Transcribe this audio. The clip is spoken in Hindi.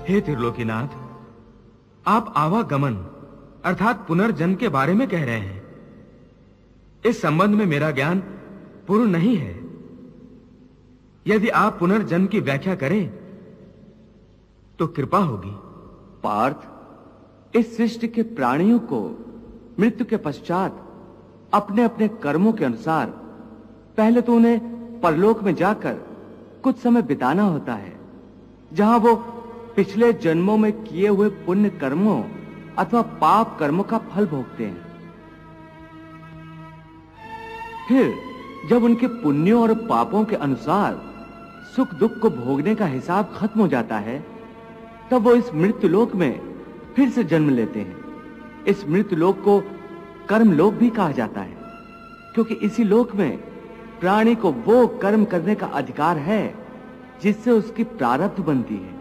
हे त्रिलोकीनाथ, आप आवागमन अर्थात पुनर्जन्म के बारे में कह रहे हैं। इस संबंध में मेरा ज्ञान पूर्ण नहीं है। यदि आप पुनर्जन्म की व्याख्या करें तो कृपा होगी। पार्थ, इस सृष्टि के प्राणियों को मृत्यु के पश्चात अपने अपने कर्मों के अनुसार पहले तो उन्हें परलोक में जाकर कुछ समय बिताना होता है, जहां वो पिछले जन्मों में किए हुए पुण्य कर्मों अथवा पाप कर्मों का फल भोगते हैं। फिर जब उनके पुण्यों और पापों के अनुसार सुख दुख को भोगने का हिसाब खत्म हो जाता है, तब वो इस मृत्युलोक में फिर से जन्म लेते हैं। इस मृत्युलोक को कर्मलोक भी कहा जाता है, क्योंकि इसी लोक में प्राणी को वो कर्म करने का अधिकार है जिससे उसकी प्रारब्ध बनती है।